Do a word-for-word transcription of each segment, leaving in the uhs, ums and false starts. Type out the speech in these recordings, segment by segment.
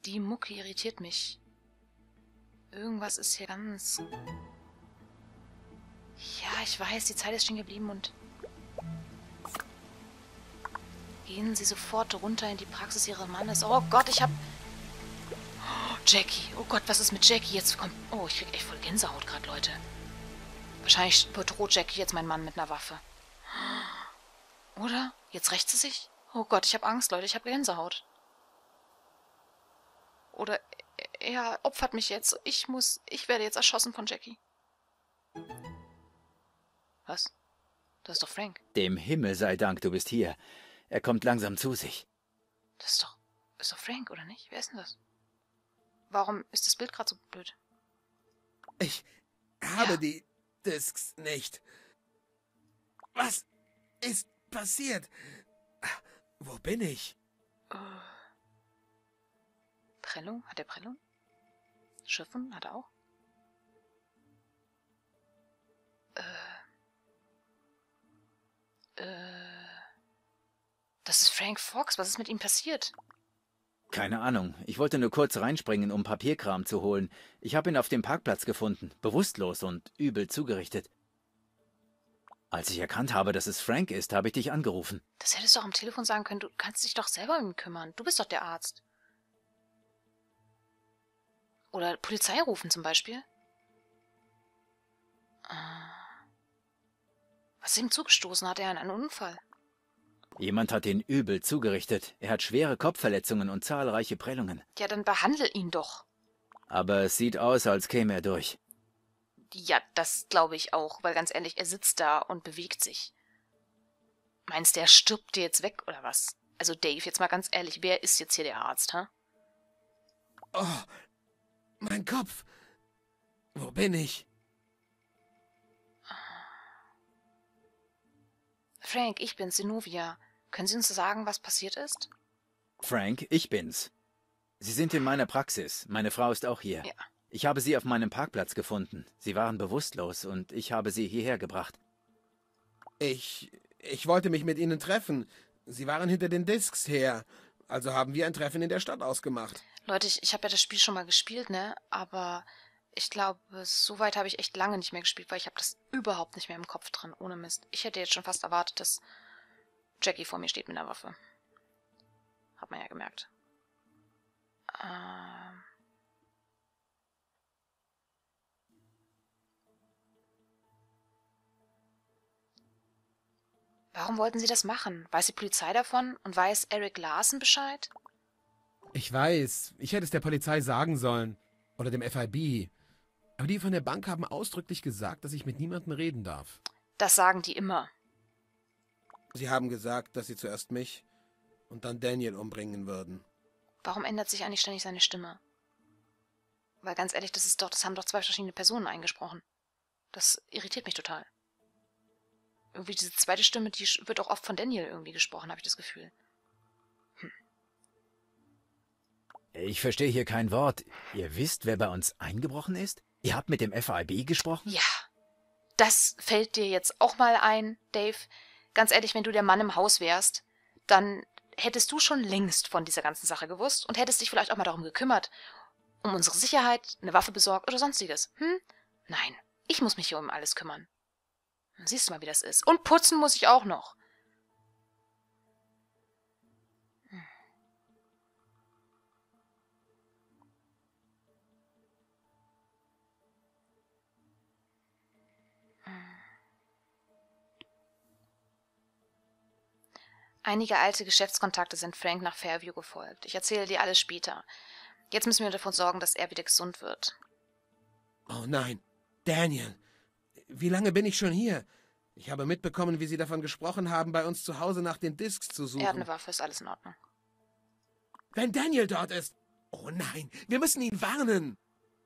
Die Mucke irritiert mich. Irgendwas ist hier ganz... Ja, ich weiß, die Zeit ist stehen geblieben und... Gehen Sie sofort runter in die Praxis Ihres Mannes. Oh Gott, ich hab... Oh, Jackie. Oh Gott, was ist mit Jackie? Jetzt kommt... Oh, ich krieg echt voll Gänsehaut gerade, Leute. Wahrscheinlich bedroht Jackie jetzt meinen Mann mit einer Waffe. Oder? Jetzt rächt sie sich? Oh Gott, ich hab Angst, Leute. Ich hab Gänsehaut. Oder er opfert mich jetzt. Ich muss... Ich werde jetzt erschossen von Jackie. Was? Das ist doch Frank. Dem Himmel sei Dank, du bist hier. Er kommt langsam zu sich. Das ist doch... Ist doch Frank, oder nicht? Wer ist denn das? Warum ist das Bild gerade so blöd? Ich habe Ja. die Discs nicht. Was ist passiert? Wo bin ich? Uh. Prellung? Hat er Prellung? Schiffen? Hat er auch? Äh. Äh. Das ist Frank Fox. Was ist mit ihm passiert? Keine Ahnung. Ich wollte nur kurz reinspringen, um Papierkram zu holen. Ich habe ihn auf dem Parkplatz gefunden, bewusstlos und übel zugerichtet. Als ich erkannt habe, dass es Frank ist, habe ich dich angerufen. Das hättest du auch am Telefon sagen können. Du kannst dich doch selber um ihn kümmern. Du bist doch der Arzt. Oder Polizei rufen zum Beispiel. Was ist ihm zugestoßen? Hat er einen Unfall? Jemand hat ihn übel zugerichtet. Er hat schwere Kopfverletzungen und zahlreiche Prellungen. Ja, dann behandel ihn doch. Aber es sieht aus, als käme er durch. Ja, das glaube ich auch, weil ganz ehrlich, er sitzt da und bewegt sich. Meinst du, er stirbt dir jetzt weg, oder was? Also Dave, jetzt mal ganz ehrlich, wer ist jetzt hier der Arzt, hä? Oh, mein Kopf. Wo bin ich? Frank, ich bin's, Zenobia. Können Sie uns sagen, was passiert ist? Frank, ich bin's. Sie sind in meiner Praxis. Meine Frau ist auch hier. Ja. Ich habe sie auf meinem Parkplatz gefunden. Sie waren bewusstlos und ich habe sie hierher gebracht. Ich... Ich wollte mich mit Ihnen treffen. Sie waren hinter den Discs her. Also haben wir ein Treffen in der Stadt ausgemacht. Leute, ich, ich habe ja das Spiel schon mal gespielt, ne? Aber ich glaube, so weit habe ich echt lange nicht mehr gespielt, weil ich habe das überhaupt nicht mehr im Kopf drin, ohne Mist. Ich hätte jetzt schon fast erwartet, dass Jackie vor mir steht mit einer Waffe. Hat man ja gemerkt. Ähm... Warum wollten Sie das machen? Weiß die Polizei davon? Und weiß Eric Larson Bescheid? Ich weiß. Ich hätte es der Polizei sagen sollen. Oder dem F I B. Aber die von der Bank haben ausdrücklich gesagt, dass ich mit niemandem reden darf. Das sagen die immer. Sie haben gesagt, dass sie zuerst mich und dann Daniel umbringen würden. Warum ändert sich eigentlich ständig seine Stimme? Weil ganz ehrlich, das ist doch, das haben doch zwei verschiedene Personen eingesprochen. Das irritiert mich total. Irgendwie diese zweite Stimme, die wird auch oft von Daniel irgendwie gesprochen, habe ich das Gefühl. Hm. Ich verstehe hier kein Wort. Ihr wisst, wer bei uns eingebrochen ist? Ihr habt mit dem F I B gesprochen? Ja, das fällt dir jetzt auch mal ein, Dave. Ganz ehrlich, wenn du der Mann im Haus wärst, dann hättest du schon längst von dieser ganzen Sache gewusst und hättest dich vielleicht auch mal darum gekümmert, um unsere Sicherheit, eine Waffe besorgt oder sonstiges. Hm? Nein, ich muss mich hier um alles kümmern. Siehst du mal, wie das ist. Und putzen muss ich auch noch. Hm. Einige alte Geschäftskontakte sind Frank nach Fairview gefolgt. Ich erzähle dir alles später. Jetzt müssen wir dafür sorgen, dass er wieder gesund wird. Oh nein, Daniel. Wie lange bin ich schon hier? Ich habe mitbekommen, wie Sie davon gesprochen haben, bei uns zu Hause nach den Discs zu suchen. Er hat eine Waffe, ist alles in Ordnung. Wenn Daniel dort ist. Oh nein, wir müssen ihn warnen.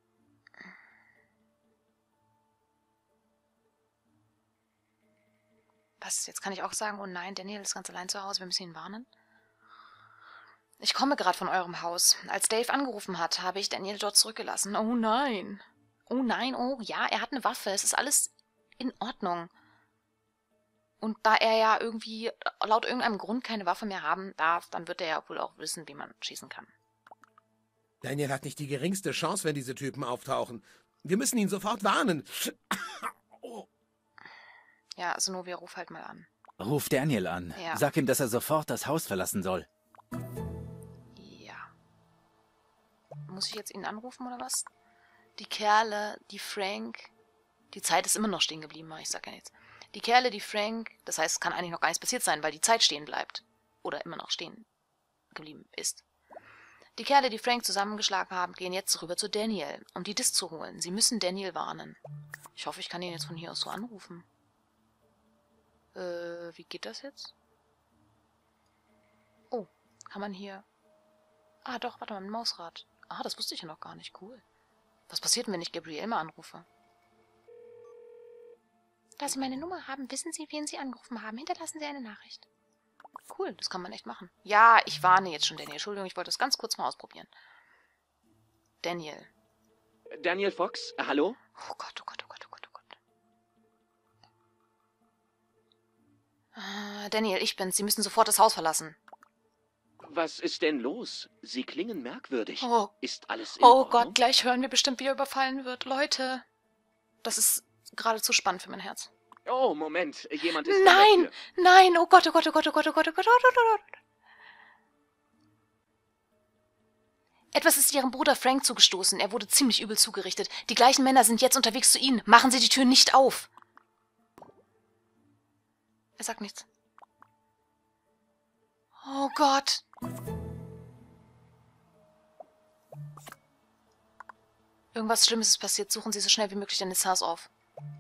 Was, jetzt kann ich auch sagen, oh nein, Daniel ist ganz allein zu Hause, wir müssen ihn warnen? Ich komme gerade von eurem Haus. Als Dave angerufen hat, habe ich Daniel dort zurückgelassen. Oh nein. Oh nein, oh ja, er hat eine Waffe. Es ist alles in Ordnung. Und da er ja irgendwie laut irgendeinem Grund keine Waffe mehr haben darf, dann wird er ja wohl auch wissen, wie man schießen kann. Daniel hat nicht die geringste Chance, wenn diese Typen auftauchen. Wir müssen ihn sofort warnen. Oh. Ja, also Novia, ruf halt mal an. Ruf Daniel an. Ja. Sag ihm, dass er sofort das Haus verlassen soll. Ja. Muss ich jetzt ihn anrufen oder was? Die Kerle, die Frank... Die Zeit ist immer noch stehen geblieben, ich sag ja nichts. Die Kerle, die Frank... Das heißt, es kann eigentlich noch gar nichts passiert sein, weil die Zeit stehen bleibt. Oder immer noch stehen geblieben ist. Die Kerle, die Frank zusammengeschlagen haben, gehen jetzt rüber zu Daniel, um die Disk zu holen. Sie müssen Daniel warnen. Ich hoffe, ich kann ihn jetzt von hier aus so anrufen. Äh, wie geht das jetzt? Oh, kann man hier... Ah, doch, warte mal, ein Mausrad. Ah, das wusste ich ja noch gar nicht. Cool. Was passiert, wenn ich Gabrielle mal anrufe? Da Sie meine Nummer haben, wissen Sie, wen Sie angerufen haben. Hinterlassen Sie eine Nachricht. Cool, das kann man echt machen. Ja, ich warne jetzt schon Daniel. Entschuldigung, ich wollte das ganz kurz mal ausprobieren. Daniel. Daniel Fox, äh, hallo? Oh Gott, oh Gott, oh Gott, oh Gott, oh Gott. Äh, Daniel, ich bin's. Sie müssen sofort das Haus verlassen. Was ist denn los? Sie klingen merkwürdig. Oh, Ist alles in oh Ordnung? Gott, gleich hören wir bestimmt, wie er überfallen wird. Leute, das ist geradezu spannend für mein Herz. Oh, Moment. Jemand ist Nein, an der Tür. nein, oh Gott, oh Gott, oh Gott, oh Gott, oh Gott, oh Gott, oh Gott, oh Gott. Etwas ist Ihrem Bruder Frank zugestoßen. Er wurde ziemlich übel zugerichtet. Die gleichen Männer sind jetzt unterwegs zu Ihnen. Machen Sie die Tür nicht auf. Er sagt nichts. Oh Gott. Irgendwas Schlimmes ist passiert. Suchen Sie so schnell wie möglich Dennis Haus auf.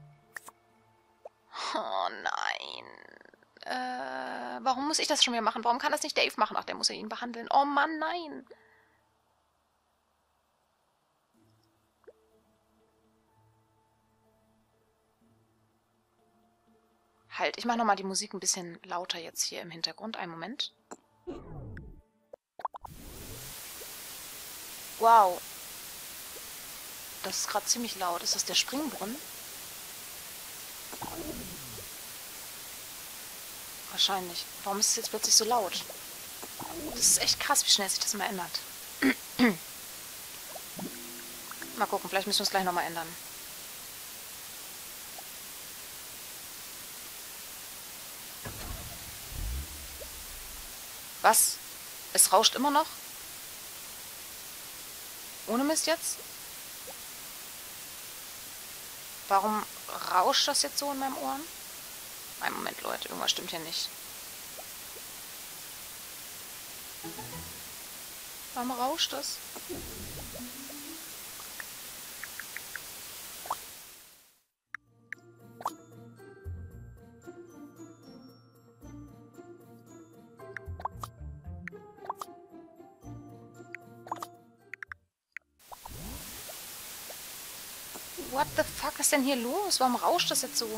Oh nein. Äh, warum muss ich das schon wieder machen? Warum kann das nicht Dave machen? Ach, der muss ja ihn behandeln. Oh Mann, nein. Halt, ich mache nochmal die Musik ein bisschen lauter jetzt hier im Hintergrund. Einen Moment. Wow. Das ist gerade ziemlich laut. Ist das der Springbrunnen? Wahrscheinlich. Warum ist es jetzt plötzlich so laut? Das ist echt krass, wie schnell sich das immer ändert. Mal gucken, vielleicht müssen wir es gleich nochmal ändern. Was? Es rauscht immer noch? Ohne Mist jetzt? Warum rauscht das jetzt so in meinem Ohren? Einen Moment, Leute, irgendwas stimmt hier nicht. Warum rauscht das? What the fuck ist denn hier los? Warum rauscht das jetzt so?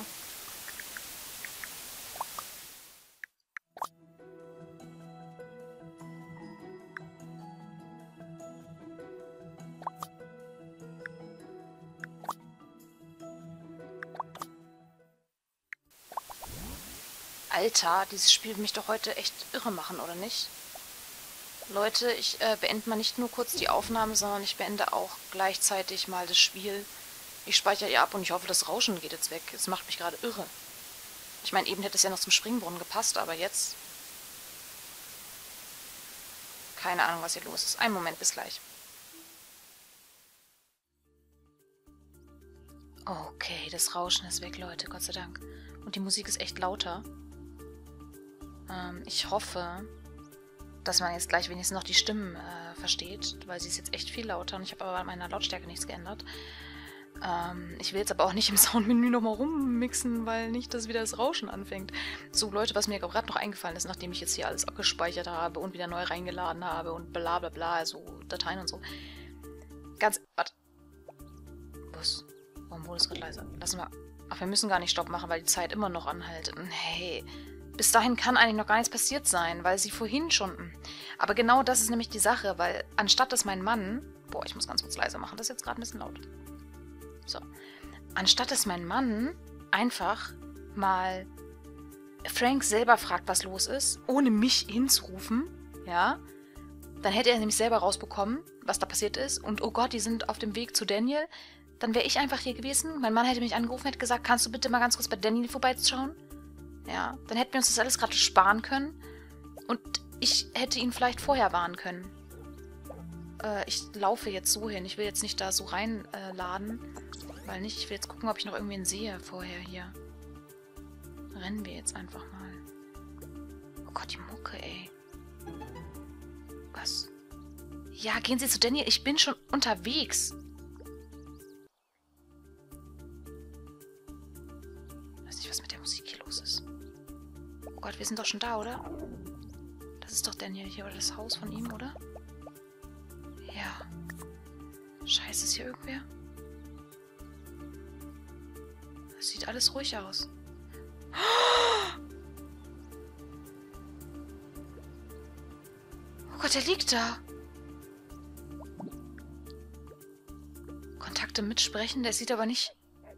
Alter, dieses Spiel will mich doch heute echt irre machen, oder nicht? Leute, ich äh, beende mal nicht nur kurz die Aufnahme, sondern ich beende auch gleichzeitig mal das Spiel. Ich speichere ihr ab und ich hoffe, das Rauschen geht jetzt weg. Es macht mich gerade irre. Ich meine, eben hätte es ja noch zum Springbrunnen gepasst, aber jetzt... Keine Ahnung, was hier los ist. Einen Moment, bis gleich. Okay, das Rauschen ist weg, Leute, Gott sei Dank. Und die Musik ist echt lauter. Ähm, ich hoffe, dass man jetzt gleich wenigstens noch die Stimmen äh, versteht, weil sie ist jetzt echt viel lauter und ich habe aber an meiner Lautstärke nichts geändert. Ähm, ich will jetzt aber auch nicht im Soundmenü nochmal rummixen, weil nicht, dass wieder das Rauschen anfängt. So, Leute, was mir gerade noch eingefallen ist, nachdem ich jetzt hier alles abgespeichert habe und wieder neu reingeladen habe und bla bla bla, also Dateien und so. Ganz... Warte. Was? Warum wurde es gerade leiser? Lassen wir... Ach, wir müssen gar nicht Stopp machen, weil die Zeit immer noch anhält. Hey, bis dahin kann eigentlich noch gar nichts passiert sein, weil sie vorhin schon... Aber genau das ist nämlich die Sache, weil anstatt dass mein Mann... Boah, ich muss ganz kurz leiser machen, das ist jetzt gerade ein bisschen laut. So. Anstatt dass mein Mann einfach mal Frank selber fragt, was los ist, ohne mich hinzurufen, ja, Dann hätte er nämlich selber rausbekommen, was da passiert ist. Und oh Gott, die sind auf dem Weg zu Daniel. Dann wäre ich einfach hier gewesen. Mein Mann hätte mich angerufen und hätte gesagt, kannst du bitte mal ganz kurz bei Daniel vorbeischauen? Ja, dann hätten wir uns das alles gerade sparen können. Und ich hätte ihn vielleicht vorher warnen können. Äh, ich laufe jetzt so hin. Ich will jetzt nicht da so reinladen. Äh, weil nicht, ich will jetzt gucken, ob ich noch irgendwen sehe vorher hier. Rennen wir jetzt einfach mal. Oh Gott, die Mucke, ey. Was? Ja, gehen Sie zu Daniel. Ich bin schon unterwegs. Ich weiß nicht, was mit der Musik hier los ist. Oh Gott, wir sind doch schon da, oder? Das ist doch Daniel hier, oder das Haus von ihm, oder? Ja. Scheiße, ist hier irgendwer? Das sieht alles ruhig aus. Oh Gott, er liegt da. Kontakte mitsprechen, der sieht aber nicht...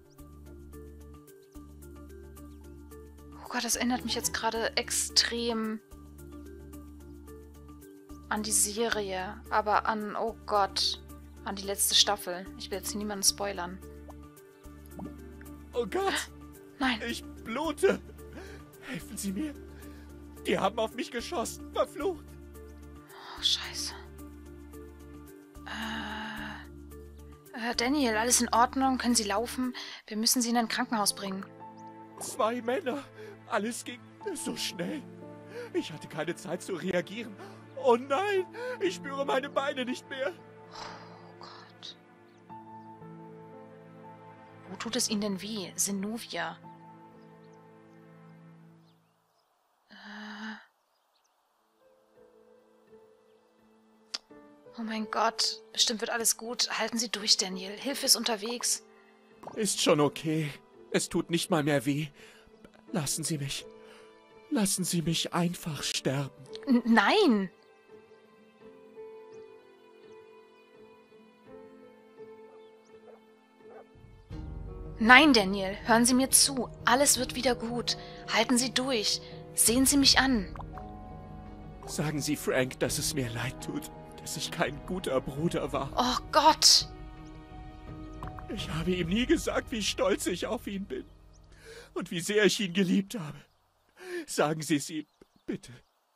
Oh Gott, das erinnert mich jetzt gerade extrem an die Serie, aber an, oh Gott, an die letzte Staffel. Ich will jetzt hier niemanden spoilern. Oh Gott! Nein. Ich blute! Helfen Sie mir! Die haben auf mich geschossen, verflucht! Oh, scheiße. Äh, äh, Daniel, alles in Ordnung? Können Sie laufen? Wir müssen Sie in ein Krankenhaus bringen. Zwei Männer! Alles ging so schnell. Ich hatte keine Zeit zu reagieren. Oh nein! Ich spüre meine Beine nicht mehr. Oh Gott. Wo tut es Ihnen denn weh? Zenobia. Äh. Oh mein Gott. Bestimmt wird alles gut. Halten Sie durch, Daniel. Hilfe ist unterwegs. Ist schon okay. Es tut nicht mal mehr weh. Lassen Sie mich. Lassen Sie mich einfach sterben. N- Nein! Nein, Daniel, hören Sie mir zu. Alles wird wieder gut. Halten Sie durch. Sehen Sie mich an. Sagen Sie Frank, dass es mir leid tut, dass ich kein guter Bruder war. Oh Gott! Ich habe ihm nie gesagt, wie stolz ich auf ihn bin. Und wie sehr ich ihn geliebt habe. Sagen Sie es ihm, bitte.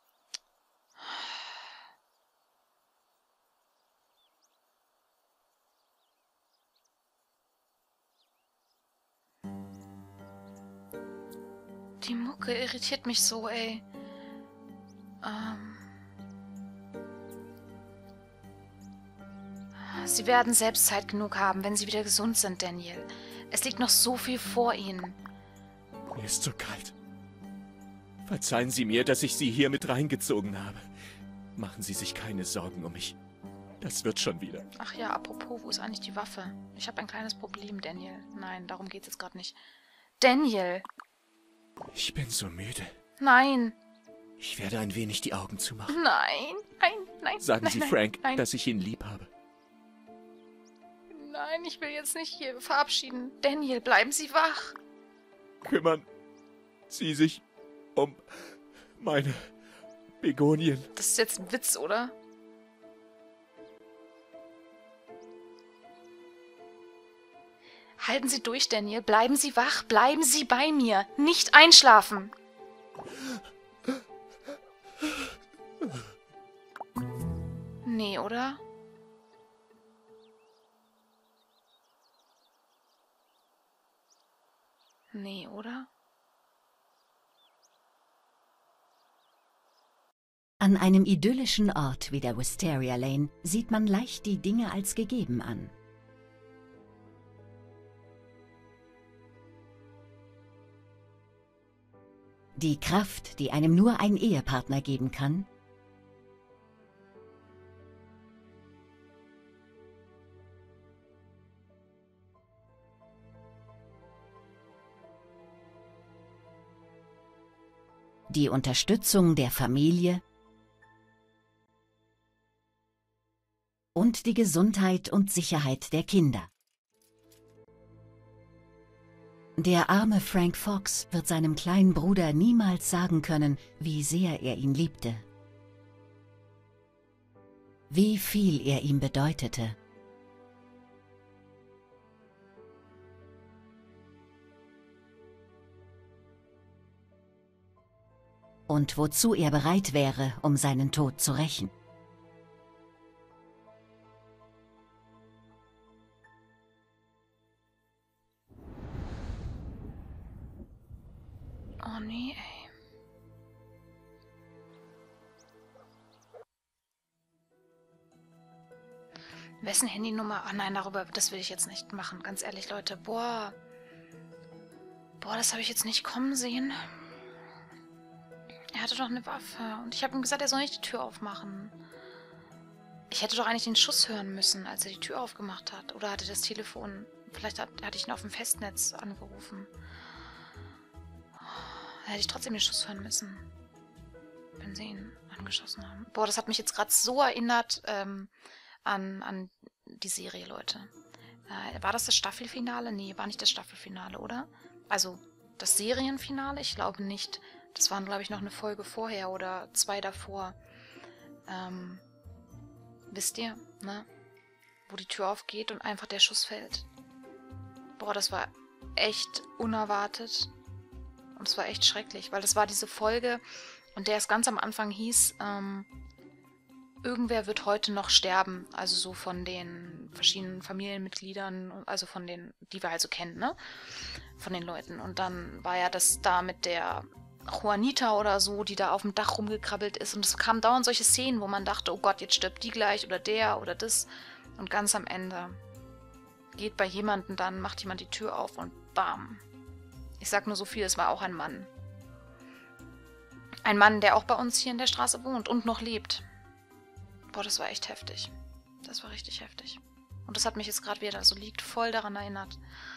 Die Mucke irritiert mich so, ey. Ähm. Sie werden selbst Zeit genug haben, wenn Sie wieder gesund sind, Daniel. Es liegt noch so viel vor Ihnen. Mir ist so kalt. Verzeihen Sie mir, dass ich Sie hier mit reingezogen habe. Machen Sie sich keine Sorgen um mich. Das wird schon wieder. Ach ja, apropos, wo ist eigentlich die Waffe? Ich habe ein kleines Problem, Daniel. Nein, darum geht's jetzt gerade nicht. Daniel! Ich bin so müde. Nein! Ich werde ein wenig die Augen zumachen. Nein! Nein! Nein! Sagen nein, Sie nein, Frank, nein, dass ich ihn lieb habe. Nein, ich will jetzt nicht hier verabschieden. Daniel, bleiben Sie wach! Kümmern Sie sich um meine Begonien. Das ist jetzt ein Witz, oder? Halten Sie durch, Daniel. Bleiben Sie wach. Bleiben Sie bei mir. Nicht einschlafen. Nee, oder? Nee, oder? An einem idyllischen Ort wie der Wisteria Lane sieht man leicht die Dinge als gegeben an. Die Kraft, die einem nur ein Ehepartner geben kann, die Unterstützung der Familie und die Gesundheit und Sicherheit der Kinder. Der arme Frank Fox wird seinem kleinen Bruder niemals sagen können, wie sehr er ihn liebte. Wie viel er ihm bedeutete. Und wozu er bereit wäre, um seinen Tod zu rächen. Oh nee, ey. Wessen Handynummer? Ach nein, darüber, das will ich jetzt nicht machen. Ganz ehrlich, Leute. Boah. Boah, das habe ich jetzt nicht kommen sehen. Er hatte doch eine Waffe. Und ich habe ihm gesagt, er soll nicht die Tür aufmachen. Ich hätte doch eigentlich den Schuss hören müssen, als er die Tür aufgemacht hat. Oder hatte das Telefon... Vielleicht hat, hatte ich ihn auf dem Festnetz angerufen. Da hätte ich trotzdem den Schuss hören müssen. Wenn sie ihn angeschossen haben. Boah, das hat mich jetzt gerade so erinnert ähm, an, an die Serie, Leute. Äh, war das das Staffelfinale? Nee, war nicht das Staffelfinale, oder? Also, das Serienfinale? Ich glaube nicht. Das waren, glaube ich, noch eine Folge vorher oder zwei davor. Ähm, wisst ihr, ne? Wo die Tür aufgeht und einfach der Schuss fällt. Boah, das war echt unerwartet. Und es war echt schrecklich, weil das war diese Folge, und der es ganz am Anfang hieß, ähm, irgendwer wird heute noch sterben. Also so von den verschiedenen Familienmitgliedern, also von den, die wir also kennen, ne? Von den Leuten. Und dann war ja das da mit der Juanita oder so, die da auf dem Dach rumgekrabbelt ist. Und es kamen dauernd solche Szenen, wo man dachte, oh Gott, jetzt stirbt die gleich oder der oder das. Und ganz am Ende geht bei jemandem dann, macht jemand die Tür auf und bam. Ich sag nur so viel, es war auch ein Mann. Ein Mann, der auch bei uns hier in der Straße wohnt und noch lebt. Boah, das war echt heftig. Das war richtig heftig. Und das hat mich jetzt gerade wieder so liegt voll daran erinnert.